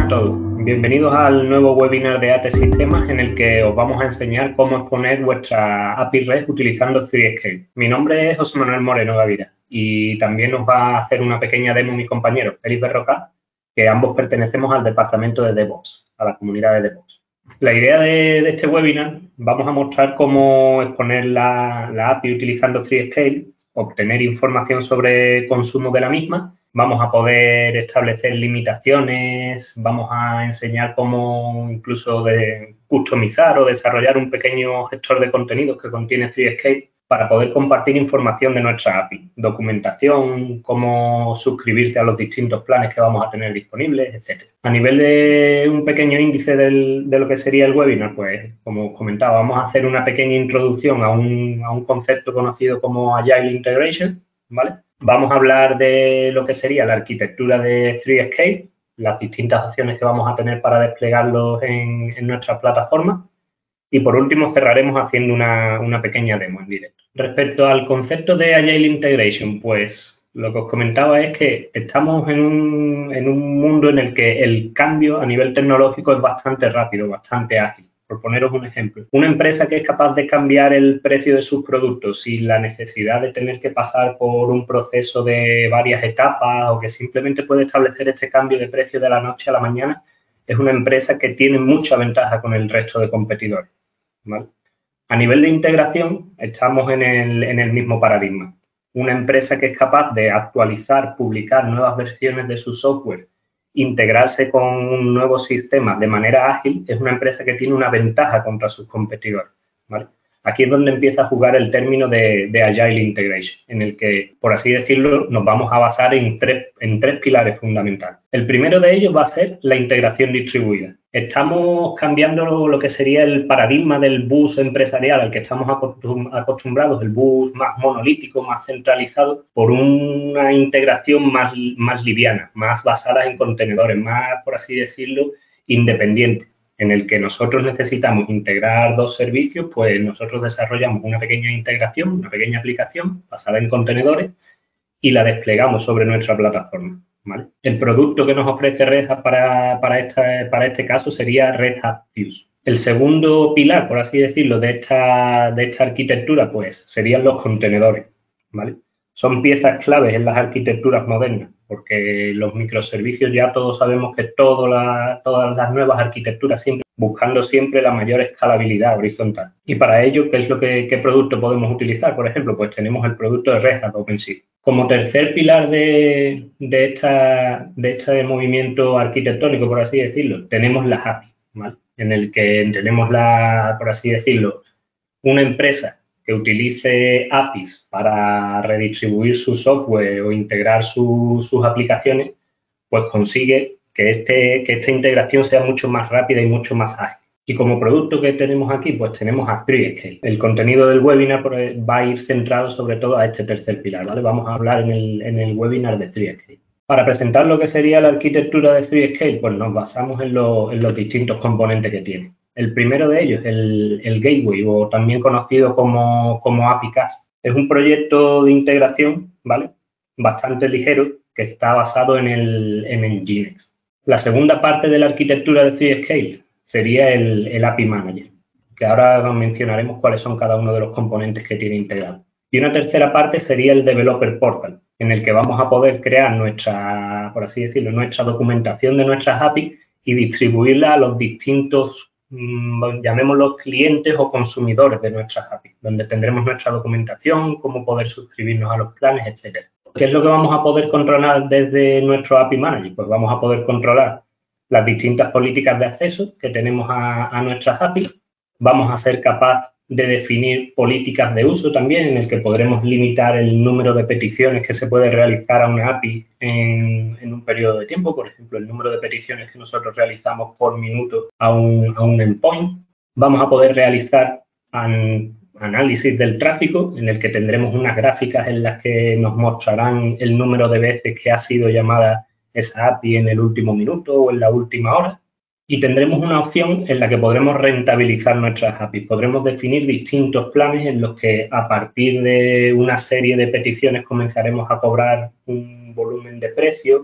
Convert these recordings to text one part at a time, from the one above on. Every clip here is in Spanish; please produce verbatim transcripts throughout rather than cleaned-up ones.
a todos. Bienvenidos al nuevo webinar de A T Sistemas en el que os vamos a enseñar cómo exponer vuestra A P I REST utilizando ThreeScale. Mi nombre es José Manuel Moreno Gavira y también nos va a hacer una pequeña demo mi compañero Félix Berrocal, que ambos pertenecemos al departamento de DevOps, a la comunidad de DevOps. La idea de, de este webinar, vamos a mostrar cómo exponer la, la A P I utilizando ThreeScale, obtener información sobre consumo de la misma. Vamos a poder establecer limitaciones, vamos a enseñar cómo incluso de customizar o desarrollar un pequeño gestor de contenidos que contiene ThreeScale para poder compartir información de nuestra A P I, documentación, cómo suscribirte a los distintos planes que vamos a tener disponibles, etcétera. A nivel de un pequeño índice del, de lo que sería el webinar, pues, como os comentaba, vamos a hacer una pequeña introducción a un, a un concepto conocido como Agile Integration, ¿vale? Vamos a hablar de lo que sería la arquitectura de ThreeScale, las distintas opciones que vamos a tener para desplegarlos en, en nuestra plataforma. Y por último cerraremos haciendo una, una pequeña demo en directo. Respecto al concepto de Agile Integration, pues lo que os comentaba es que estamos en un, en un mundo en el que el cambio a nivel tecnológico es bastante rápido, bastante ágil. Por poneros un ejemplo, una empresa que es capaz de cambiar el precio de sus productos sin la necesidad de tener que pasar por un proceso de varias etapas o que simplemente puede establecer este cambio de precio de la noche a la mañana, es una empresa que tiene mucha ventaja con el resto de competidores, ¿vale? A nivel de integración, estamos en el, en el mismo paradigma. Una empresa que es capaz de actualizar, publicar nuevas versiones de su software, integrarse con un nuevo sistema de manera ágil, es una empresa que tiene una ventaja contra sus competidores, ¿vale? Aquí es donde empieza a jugar el término de, de Agile Integration, en el que, por así decirlo, nos vamos a basar en tres, en tres pilares fundamentales. El primero de ellos va a ser la integración distribuida. Estamos cambiando lo, lo que sería el paradigma del bus empresarial al que estamos acostum, acostumbrados, el bus más monolítico, más centralizado, por una integración más, más liviana, más basada en contenedores, más, por así decirlo, independiente, en el que nosotros necesitamos integrar dos servicios, pues nosotros desarrollamos una pequeña integración, una pequeña aplicación basada en contenedores y la desplegamos sobre nuestra plataforma, ¿vale? El producto que nos ofrece Red Hat para, para, esta, para este caso sería Red Hat Fuse. El segundo pilar, por así decirlo, de esta, de esta arquitectura, pues serían los contenedores, ¿vale? Son piezas claves en las arquitecturas modernas, porque los microservicios ya todos sabemos que todo la, todas las nuevas arquitecturas siempre buscando siempre la mayor escalabilidad horizontal. Y para ello, ¿qué es lo que qué producto podemos utilizar? Por ejemplo, pues tenemos el producto de Red Hat OpenShift. Como tercer pilar de, de, esta, de este movimiento arquitectónico, por así decirlo, tenemos las A P I, ¿vale? En el que tenemos, la, por así decirlo, una empresa que utilice A P Is para redistribuir su software o integrar su, sus aplicaciones, pues consigue que, este, que esta integración sea mucho más rápida y mucho más ágil. Y como producto que tenemos aquí, pues tenemos a ThreeScale. El contenido del webinar va a ir centrado sobre todo a este tercer pilar, ¿vale? Vamos a hablar en el, en el webinar de ThreeScale. Para presentar lo que sería la arquitectura de ThreeScale, pues nos basamos en, lo, en los distintos componentes que tiene. El primero de ellos, el, el Gateway, o también conocido como, como A P I Cast. Es un proyecto de integración, ¿vale? Bastante ligero, que está basado en el en Nginx. La segunda parte de la arquitectura de ThreeScale sería el, el A P I Manager, que ahora mencionaremos cuáles son cada uno de los componentes que tiene integrado. Y una tercera parte sería el Developer Portal, en el que vamos a poder crear nuestra, por así decirlo, nuestra documentación de nuestras A P I y distribuirla a los distintos, mmm, llamémoslos clientes o consumidores de nuestras A P I, donde tendremos nuestra documentación, cómo poder suscribirnos a los planes, etcétera. ¿Qué es lo que vamos a poder controlar desde nuestro A P I Manager? Pues vamos a poder controlar las distintas políticas de acceso que tenemos a, a nuestras A P I. Vamos a ser capaz de definir políticas de uso también, en el que podremos limitar el número de peticiones que se puede realizar a una A P I en, en un periodo de tiempo. Por ejemplo, el número de peticiones que nosotros realizamos por minuto a un, a un endpoint. Vamos a poder realizar an, análisis del tráfico, en el que tendremos unas gráficas en las que nos mostrarán el número de veces que ha sido llamada esa A P I en el último minuto o en la última hora. Y tendremos una opción en la que podremos rentabilizar nuestras A P Is. Podremos definir distintos planes en los que a partir de una serie de peticiones comenzaremos a cobrar un volumen de precio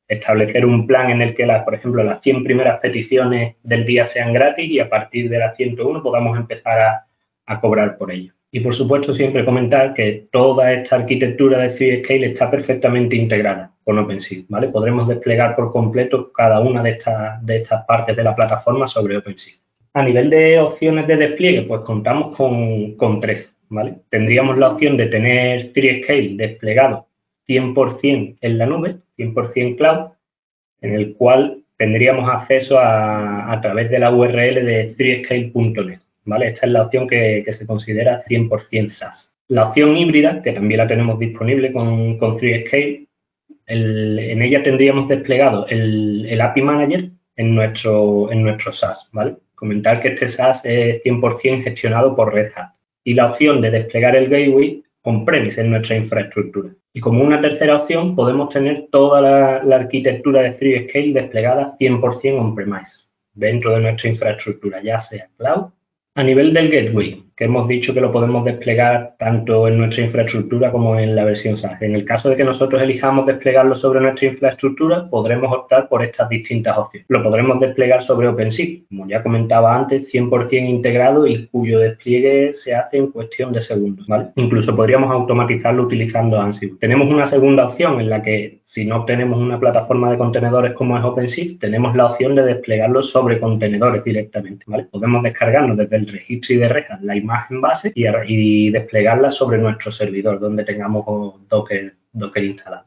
establecer un plan en el que, las, por ejemplo, las cien primeras peticiones del día sean gratis y a partir de las ciento uno podamos empezar a, a cobrar por ello. Y, por supuesto, siempre comentar que toda esta arquitectura de FreeScale está perfectamente integrada con OpenShift, ¿vale? Podremos desplegar por completo cada una de estas, de estas partes de la plataforma sobre OpenShift. A nivel de opciones de despliegue, pues contamos con, con tres, ¿vale? Tendríamos la opción de tener FreeScale desplegado cien por cien en la nube, cien por cien cloud, en el cual tendríamos acceso a, a través de la U R L de freescale punto net. ¿Vale? Esta es la opción que, que se considera cien por cien SaaS. La opción híbrida, que también la tenemos disponible con, con FreeScale, el, en ella tendríamos desplegado el, el A P I Manager en nuestro, en nuestro SaaS. ¿Vale? Comentar que este SaaS es cien por cien gestionado por Red Hat. Y la opción de desplegar el gateway on-premise en nuestra infraestructura. Y como una tercera opción, podemos tener toda la, la arquitectura de FreeScale desplegada cien por cien on-premise dentro de nuestra infraestructura, ya sea cloud. A nivel del gateway, que hemos dicho que lo podemos desplegar tanto en nuestra infraestructura como en la versión SaaS. En el caso de que nosotros elijamos desplegarlo sobre nuestra infraestructura, podremos optar por estas distintas opciones. Lo podremos desplegar sobre OpenShift, como ya comentaba antes, cien por cien integrado y cuyo despliegue se hace en cuestión de segundos, ¿vale? Incluso podríamos automatizarlo utilizando Ansible. Tenemos una segunda opción en la que, si no tenemos una plataforma de contenedores como es OpenShift, tenemos la opción de desplegarlo sobre contenedores directamente, ¿vale? Podemos descargarnos desde el registro de Red Hat la imagen base y, y desplegarla sobre nuestro servidor donde tengamos Docker, Docker instalado.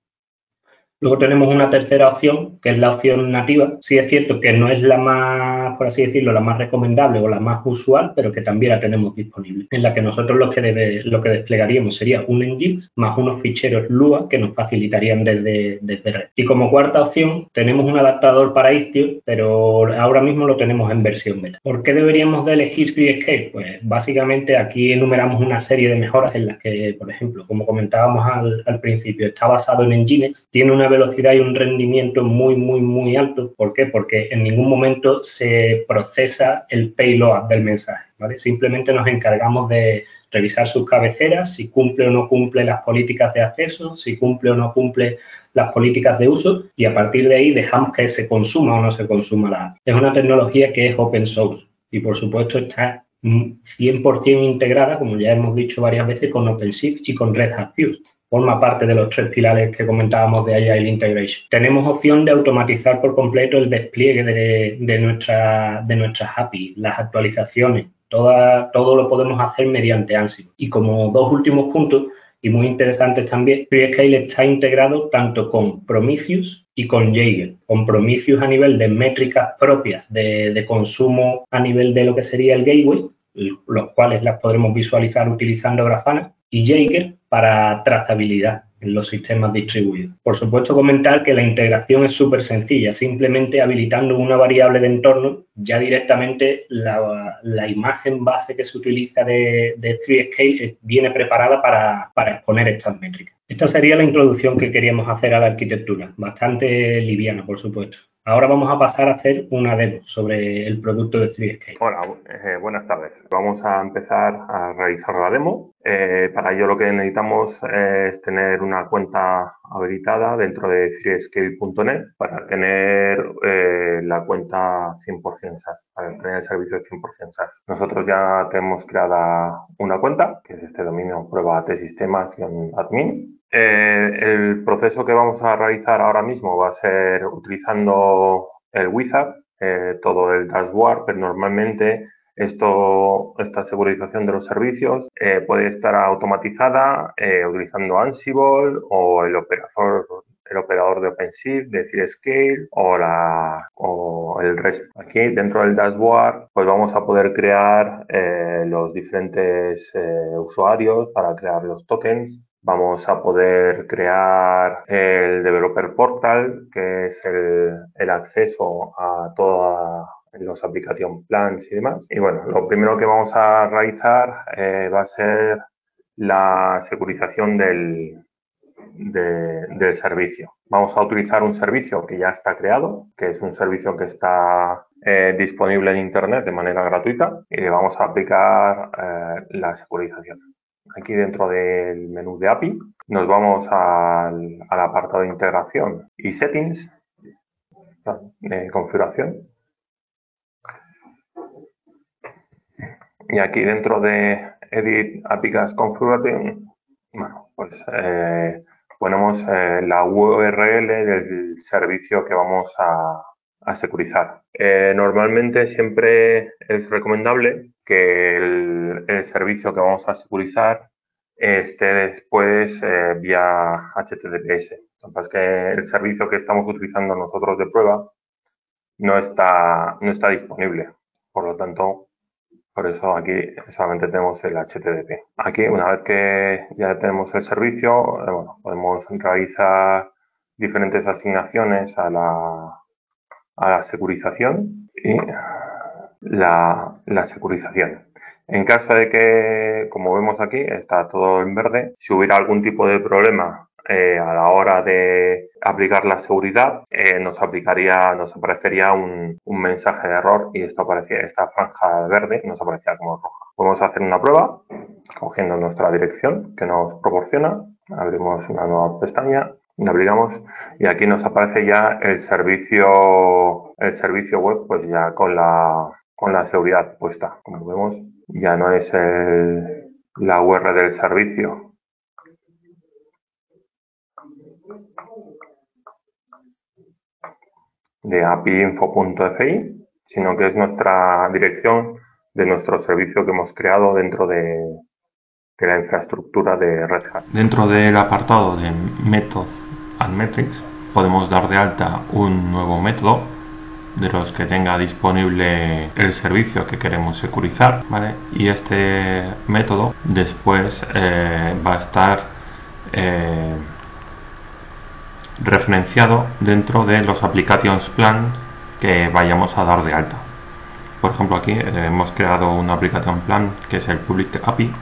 Luego tenemos una tercera opción, que es la opción nativa. Sí es cierto que no es la más, por así decirlo, la más recomendable o la más usual, pero que también la tenemos disponible, en la que nosotros lo que, debe, lo que desplegaríamos sería un Nginx más unos ficheros Lua que nos facilitarían desde, desde red. Y como cuarta opción, tenemos un adaptador para Istio, pero ahora mismo lo tenemos en versión beta. ¿Por qué deberíamos de elegir FreeScale? Pues básicamente aquí enumeramos una serie de mejoras en las que, por ejemplo, como comentábamos al, al principio, está basado en Nginx, tiene una velocidad y un rendimiento muy, muy, muy alto. ¿Por qué? Porque en ningún momento se procesa el payload del mensaje, ¿vale? Simplemente nos encargamos de revisar sus cabeceras, si cumple o no cumple las políticas de acceso, si cumple o no cumple las políticas de uso y a partir de ahí dejamos que se consuma o no se consuma la app. Es una tecnología que es open source y, por supuesto, está cien por cien integrada, como ya hemos dicho varias veces, con OpenShift y con Red Hat Fuse. Forma parte de los tres pilares que comentábamos de Agile Integration. Tenemos opción de automatizar por completo el despliegue de, de, nuestra, de nuestras A P I, las actualizaciones, toda, todo lo podemos hacer mediante Ansible. Y como dos últimos puntos, y muy interesantes también, FreeScale está integrado tanto con Prometheus y con Jaeger. Con Prometheus a nivel de métricas propias de, de consumo a nivel de lo que sería el gateway, los cuales las podremos visualizar utilizando Grafana, y Jaeger para trazabilidad en los sistemas distribuidos. Por supuesto, comentar que la integración es súper sencilla, simplemente habilitando una variable de entorno, ya directamente la, la imagen base que se utiliza de, de FreeScale viene preparada para, para exponer estas métricas. Esta sería la introducción que queríamos hacer a la arquitectura, bastante liviana, por supuesto. Ahora vamos a pasar a hacer una demo sobre el producto de FreeScale. Hola, eh, buenas tardes. Vamos a empezar a realizar la demo. Eh, para ello lo que necesitamos es tener una cuenta habilitada dentro de freescale punto net para tener eh, la cuenta cien por cien SaaS, para tener el servicio cien por cien SaaS. Nosotros ya tenemos creada una cuenta, que es este dominio prueba de sistemas-admin. Eh, el proceso que vamos a realizar ahora mismo va a ser utilizando el wizard, eh, todo el dashboard, pero normalmente esto, esta segurización de los servicios eh, puede estar automatizada eh, utilizando Ansible o el operador, el operador de OpenShift, de FreeScale o, la, o el resto. Aquí dentro del dashboard pues vamos a poder crear eh, los diferentes eh, usuarios para crear los tokens. Vamos a poder crear el Developer Portal, que es el, el acceso a todos los application plans y demás. Y bueno, lo primero que vamos a realizar eh, va a ser la securización del, de, del servicio. Vamos a utilizar un servicio que ya está creado, que es un servicio que está eh, disponible en Internet de manera gratuita y le vamos a aplicar eh, la securización. aquí dentro del menú de A P I, nos vamos al, al apartado de integración y settings, de configuración. Y aquí dentro de Edit A P I Gas Configuration, bueno, pues eh, ponemos eh, la U R L del servicio que vamos a, a securizar. Eh, normalmente siempre es recomendable que el, el servicio que vamos a securizar esté después eh, vía H T T P S. Lo que pasa es que el servicio que estamos utilizando nosotros de prueba no está, no está disponible. Por lo tanto, por eso aquí solamente tenemos el H T T P. Aquí, una vez que ya tenemos el servicio, eh, bueno, podemos realizar diferentes asignaciones a la, a la securización y la, la securización. En caso de que, como vemos aquí, está todo en verde, si hubiera algún tipo de problema eh, a la hora de aplicar la seguridad, eh, nos aplicaría, nos aparecería un, un mensaje de error y esto aparecía, esta franja verde nos aparecía como roja. Podemos hacer una prueba cogiendo nuestra dirección que nos proporciona, abrimos una nueva pestaña, navegamos y aquí nos aparece ya el servicio, el servicio web, pues ya con la, con la seguridad puesta. Como vemos, ya no es el, la U R L del servicio de apiinfo.fi, sino que es nuestra dirección de nuestro servicio que hemos creado dentro de, de la infraestructura de Red Hat. Dentro del apartado de Methods and Metrics podemos dar de alta un nuevo método de los que tenga disponible el servicio que queremos securizar, ¿vale? Y este método después eh, va a estar eh, referenciado dentro de los applications plan que vayamos a dar de alta. Por ejemplo, aquí eh, hemos creado un application plan que es el public A P I.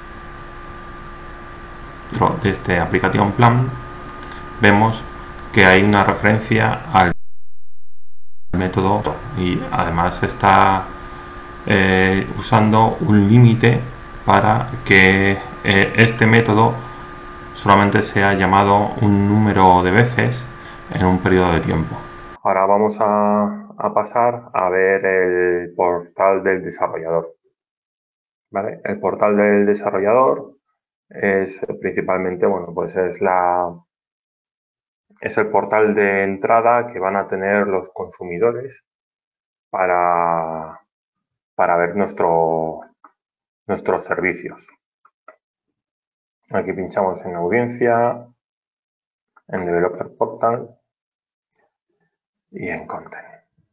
Dentro de este application plan vemos que hay una referencia al método y además está eh, usando un límite para que eh, este método solamente sea llamado un número de veces en un periodo de tiempo. Ahora vamos a, a pasar a ver el portal del desarrollador. ¿Vale? El portal del desarrollador es principalmente, bueno, pues es la es el portal de entrada que van a tener los consumidores para, para ver nuestro, nuestros servicios. Aquí pinchamos en audiencia, en Developer Portal y en Content.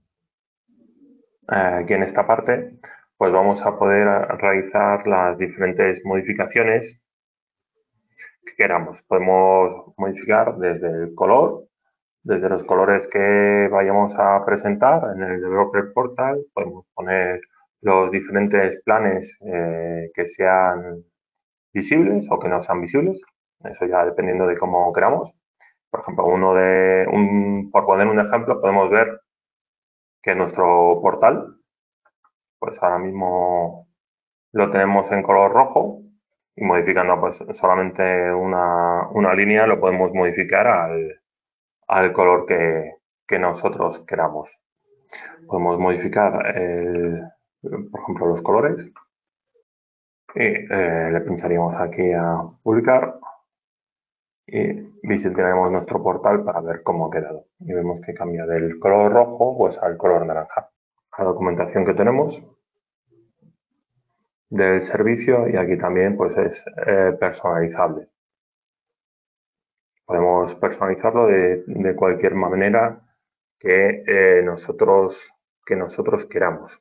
Aquí en esta parte pues vamos a poder realizar las diferentes modificaciones que queramos. Podemos modificar desde el color, desde los colores que vayamos a presentar en el Developer Portal, podemos poner los diferentes planes eh, que sean visibles o que no sean visibles. Eso ya dependiendo de cómo queramos. Por ejemplo, uno de un, por poner un ejemplo, podemos ver que nuestro portal, pues ahora mismo lo tenemos en color rojo y modificando pues solamente una, una línea lo podemos modificar al, al color que, que nosotros queramos. Podemos modificar, el, por ejemplo, los colores y eh, le pincharíamos aquí a publicar y visitaremos nuestro portal para ver cómo ha quedado. Y vemos que cambia del color rojo pues al color naranja. La documentación que tenemos del servicio y aquí también pues es eh, personalizable. Podemos personalizarlo de, de cualquier manera que, eh, nosotros, que nosotros queramos.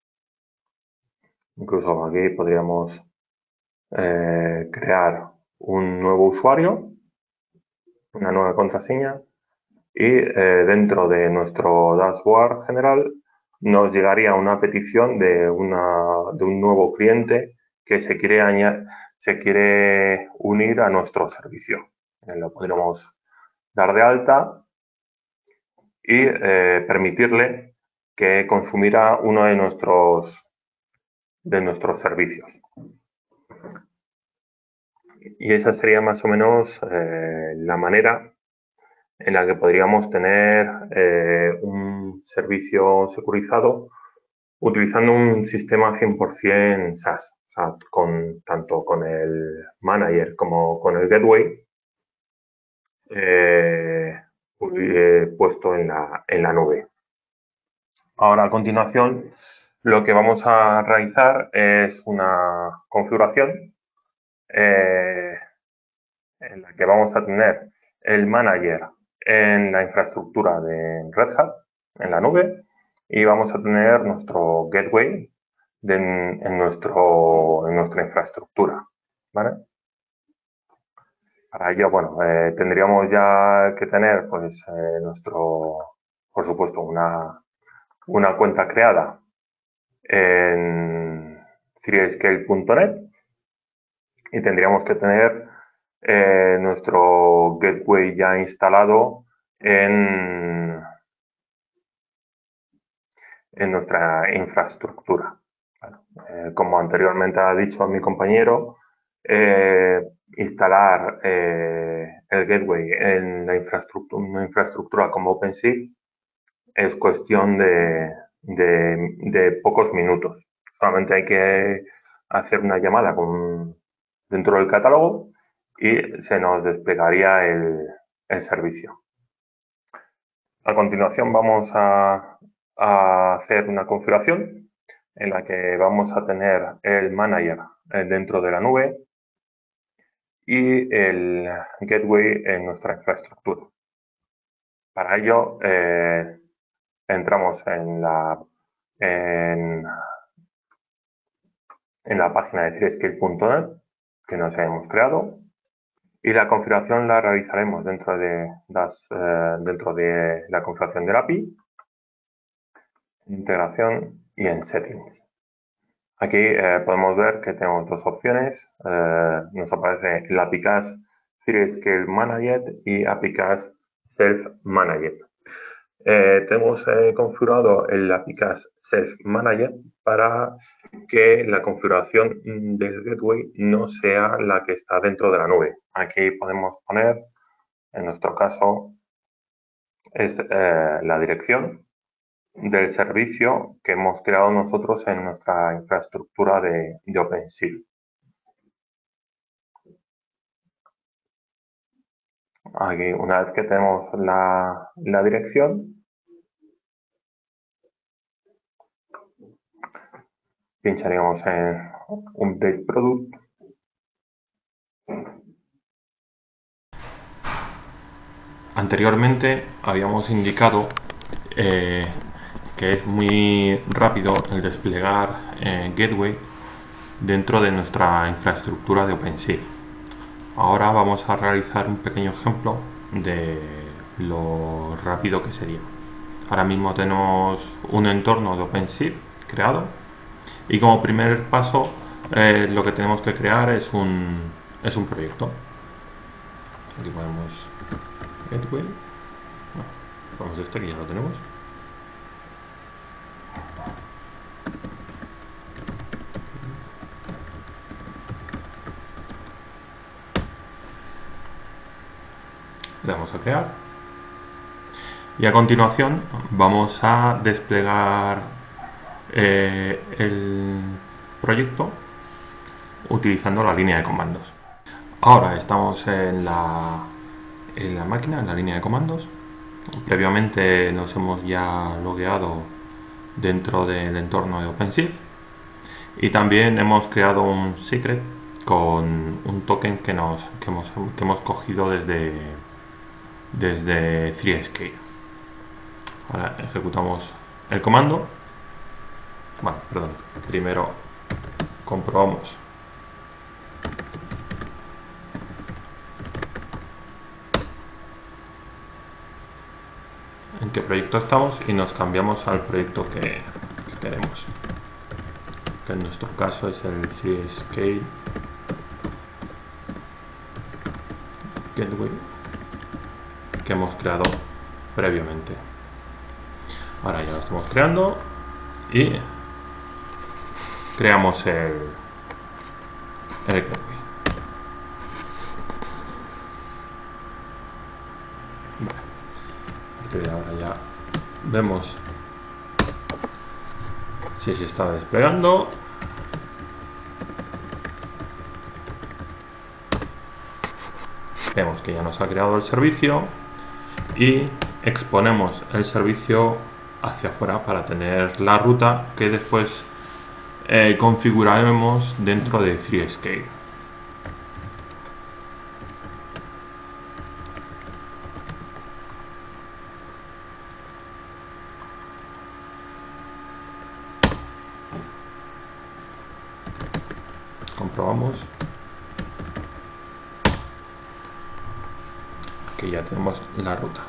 Incluso aquí podríamos eh, crear un nuevo usuario, una nueva contraseña y eh, dentro de nuestro dashboard general nos llegaría una petición de, una, de un nuevo cliente que se quiere, añadir, se quiere unir a nuestro servicio. Eh, lo podríamos dar de alta y eh, permitirle que consumiera uno de nuestros, de nuestros servicios. Y esa sería más o menos eh, la manera en la que podríamos tener eh, un servicio securizado utilizando un sistema cien por cien SaaS, o sea, con, tanto con el manager como con el gateway eh, puesto en la, en la nube. Ahora, a continuación, lo que vamos a realizar es una configuración eh, en la que vamos a tener el manager en la infraestructura de Red Hat, en la nube, y vamos a tener nuestro gateway de, en, nuestro, en nuestra infraestructura, ¿vale? Para ello, bueno, eh, tendríamos ya que tener, pues, eh, nuestro, por supuesto, una, una cuenta creada en three scale punto net y tendríamos que tener eh, nuestro gateway ya instalado en, en nuestra infraestructura. Bueno, eh, como anteriormente ha dicho mi compañero, eh, instalar eh, el gateway en la infraestructura, una infraestructura como OpenShift es cuestión de, de, de pocos minutos. Solamente hay que hacer una llamada con, dentro del catálogo y se nos desplegaría el, el servicio. A continuación vamos a, a hacer una configuración en la que vamos a tener el manager dentro de la nube y el gateway en nuestra infraestructura. Para ello eh, entramos en la, en, en la página de three scale punto net que nos hemos creado y la configuración la realizaremos dentro de, las, eh, dentro de la configuración del A P I, integración y en settings. Aquí eh, podemos ver que tenemos dos opciones. Eh, nos aparece el A P I Cache three scale Managed y A P I Cache Self Managed. Eh, tenemos eh, configurado el A P I Cache Self Managed para que la configuración del gateway no sea la que está dentro de la nube. Aquí podemos poner, en nuestro caso, es eh, la dirección del servicio que hemos creado nosotros en nuestra infraestructura de, de OpenShift. Aquí, una vez que tenemos la, la dirección, pincharíamos en Update Product. Anteriormente habíamos indicado eh, que es muy rápido el desplegar eh, Gateway dentro de nuestra infraestructura de OpenShift. Ahora vamos a realizar un pequeño ejemplo de lo rápido que sería. Ahora mismo tenemos un entorno de OpenShift creado y como primer paso eh, lo que tenemos que crear es un, es un proyecto. Aquí ponemos Gateway. No, vamos a este que ya lo tenemos. Le damos a crear y a continuación vamos a desplegar eh, el proyecto utilizando la línea de comandos. Ahora estamos en la, en la máquina, en la línea de comandos. Previamente nos hemos ya logueado dentro del entorno de OpenShift y también hemos creado un secret con un token que, nos, que, hemos, que hemos cogido desde desde three scale. Ahora ejecutamos el comando. Bueno, perdón, primero comprobamos en qué proyecto estamos y nos cambiamos al proyecto que queremos, que en nuestro caso es el three scale Gateway que hemos creado previamente. Ahora ya lo estamos creando y creamos el, el gateway. partir de ahora ya vemos si se está desplegando. Vemos que ya nos ha creado el servicio y exponemos el servicio hacia afuera para tener la ruta que después eh, configuraremos dentro de FreeScale. Comprobamos que ya tenemos la ruta.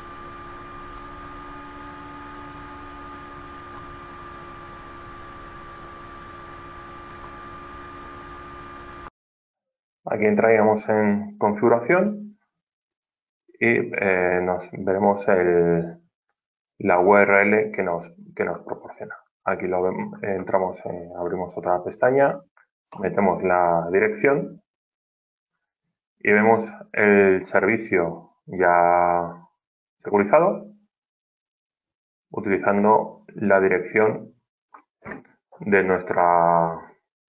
Aquí entraríamos en configuración y eh, nos veremos el, la U R L que nos, que nos proporciona. Aquí lo vemos, entramos, eh, abrimos otra pestaña, metemos la dirección y vemos el servicio ya securizado utilizando la dirección de nuestra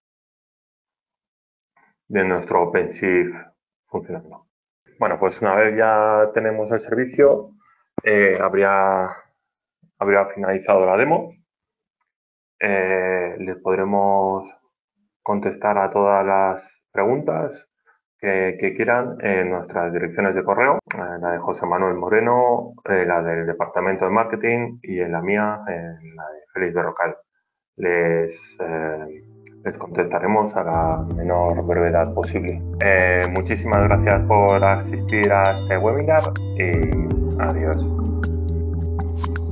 de nuestro OpenShift funcionando. Bueno, pues una vez ya tenemos el servicio, eh, habría, habría finalizado la demo. Eh, les podremos contestar a todas las preguntas que, que quieran en nuestras direcciones de correo, eh, la de José Manuel Moreno, eh, la del Departamento de Marketing y en la mía, en la de Félix Berrocal. Les, eh, les contestaremos a la menor brevedad posible. Eh, muchísimas gracias por asistir a este webinar y adiós.